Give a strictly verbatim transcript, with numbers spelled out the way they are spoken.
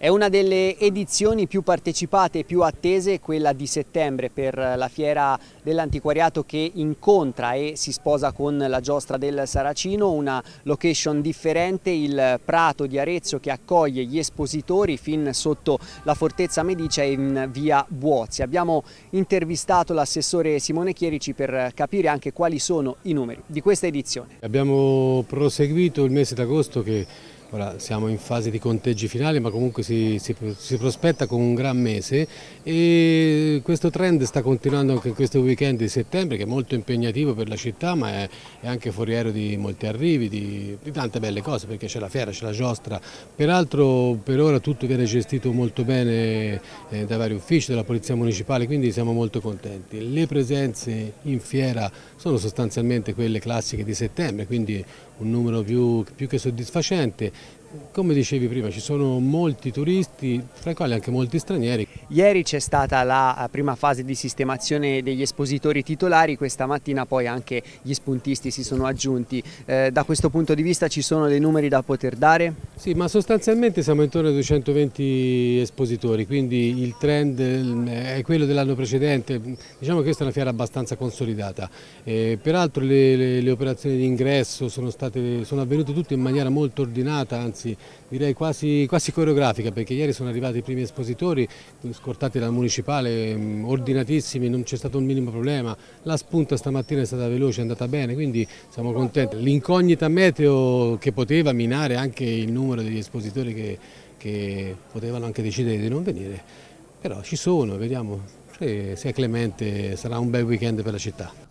È una delle edizioni più partecipate e più attese, quella di settembre, per la fiera dell'antiquariato che incontra e si sposa con la giostra del Saracino, una location differente, il Prato di Arezzo, che accoglie gli espositori fin sotto la Fortezza Medicea in via Buozzi. Abbiamo intervistato l'assessore Simone Chierici per capire anche quali sono i numeri di questa edizione. Abbiamo proseguito il mese d'agosto che ora siamo in fase di conteggi finali, ma comunque si, si, si prospetta con un gran mese e questo trend sta continuando anche in questo weekend di settembre, che è molto impegnativo per la città, ma è, è anche foriero di molti arrivi, di, di tante belle cose, perché c'è la fiera, c'è la giostra. Peraltro per ora tutto viene gestito molto bene eh, dai vari uffici, dalla Polizia Municipale, quindi siamo molto contenti. Le presenze in fiera sono sostanzialmente quelle classiche di settembre, quindi un numero più, più che soddisfacente. Come dicevi prima, ci sono molti turisti, tra i quali anche molti stranieri. Ieri c'è stata la prima fase di sistemazione degli espositori titolari, questa mattina poi anche gli spuntisti si sono aggiunti. Eh, da questo punto di vista ci sono dei numeri da poter dare? Sì, ma sostanzialmente siamo intorno ai duecentoventi espositori, quindi il trend è quello dell'anno precedente. Diciamo che questa è una fiera abbastanza consolidata. Eh, peraltro le, le, le operazioni di ingresso sono, state, sono avvenute tutte in maniera molto ordinata, anzi direi quasi, quasi coreografica, perché ieri sono arrivati i primi espositori scortati dal municipale, ordinatissimi, non c'è stato un minimo problema. La spunta stamattina è stata veloce, è andata bene, quindi siamo contenti. L'incognita meteo che poteva minare anche il numero degli espositori che, che potevano anche decidere di non venire, però ci sono, vediamo, se è clemente sarà un bel weekend per la città.